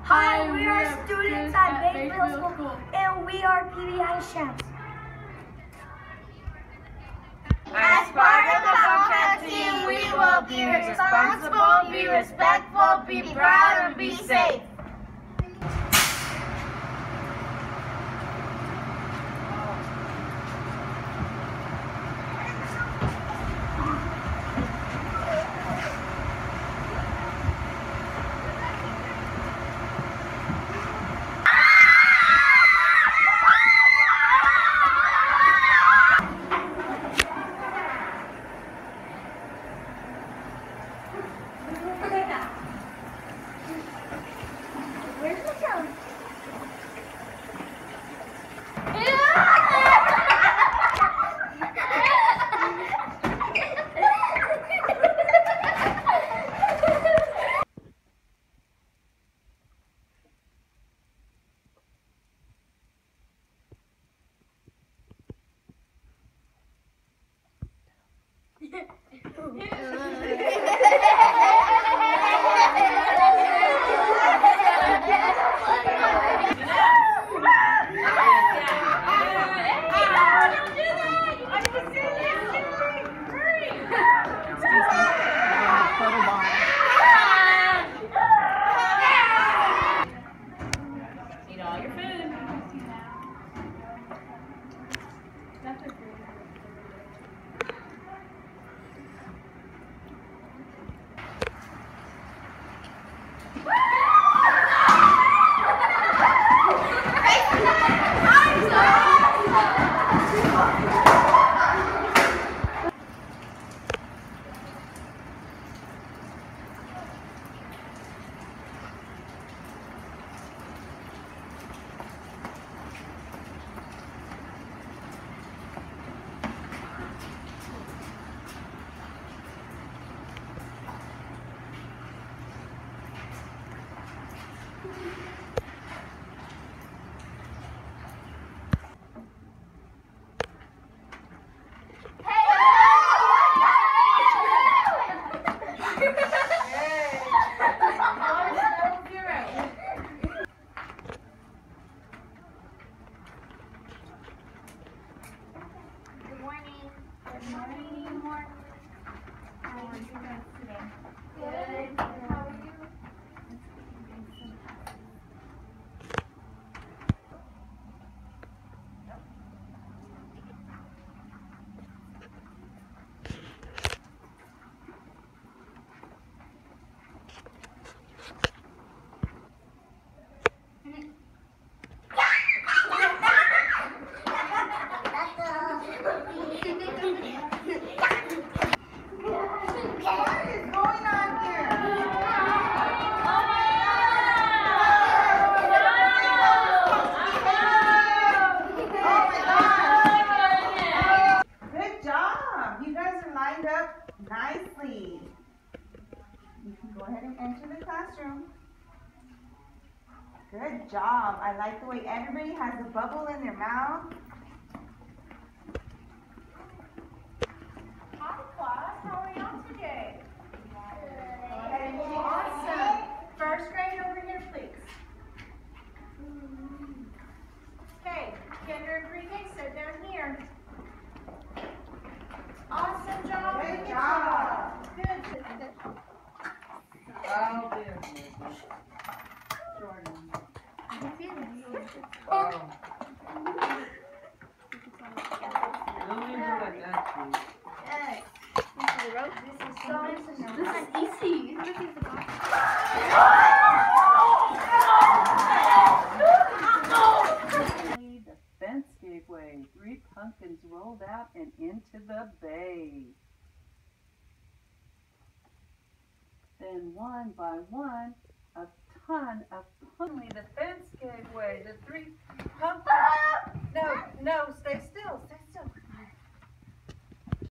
Hi, we are students at Bayfield School, and we are PBI champs. As part of the Bobcat team, we will be responsible, be respectful, be proud, and be safe. Where's the sound? Eat all your food. Good morning. Good morning. How are you guys today? Good. How are you? Lined up nicely. You can go ahead and enter the classroom. Good job. I like the way everybody has a bubble in their mouth. Hi, class. How are y'all today? Good. Awesome. First grade over here, please. Okay, Kendra and pre-K, sit down here. Awesome job. Good job. Good. Oh, dear. Jordan. Oh. Don't even let that be. This is easy. The fence gave way. 3 pumpkins rolled out and into the bay. Then one by one, a ton of pumpkins. The fence gave way. The 3 pumpkins. No, stay still. Stay